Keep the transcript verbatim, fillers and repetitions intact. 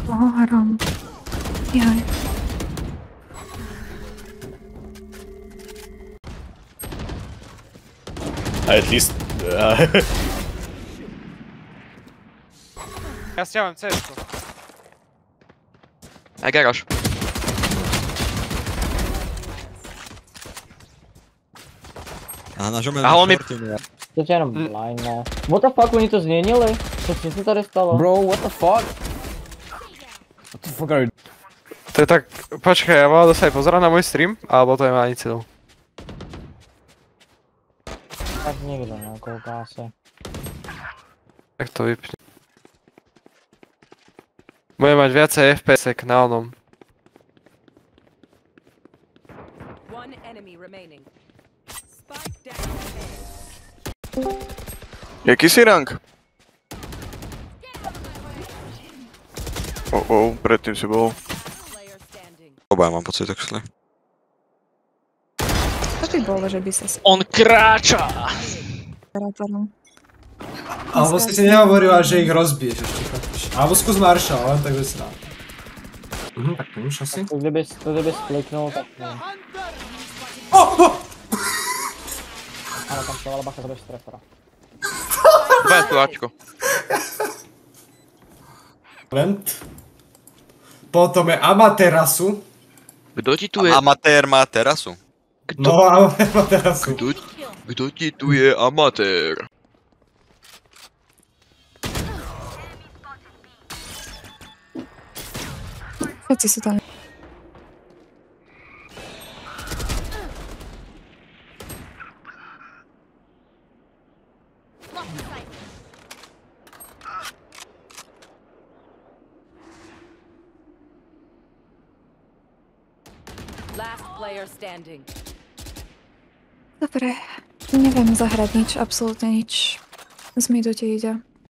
Pohárom. Jaj. At least... Ja stiahujem C-čko. Aj garáž. A na žome A on mi... To je jenom blind, no. What the fuck, oni to změnili? Co se tady stalo? Bro, what the fuck? What the fuck are you... To je tak... Počkaj, ja mal dosť aj pozerať na môj stream? Alebo to je má ani cíl? Tak nikdo nekouká se. Tak to vypne. Bude mať viacej F P S-ek na onom. Jaký si rank? Oh, oh, predtým si bol. Obaja mám pocit, tak šli. To by bolo, že by sa s On kráča! operátorom. Alebo si si nehovorila, že ich rozbiješ ešte chápeš. Alebo skús Marshall, len tak vec rád. Mhm, tak to už asi. To kdyby, to kdyby spliknul, tak ne. Oh, oh! Ale tam šla bacha do strefera. Dve tu Ačko. Vent. Potom je Amaterasu. Kdo ti tu je? Amatér má terasu. Kdo? No, Amatér má terasu. Kdo, kdo ti tu je amatér? Všetci sú tam. Dobre, neviem zahrať nič, absolútne nič. Z midu ti ide.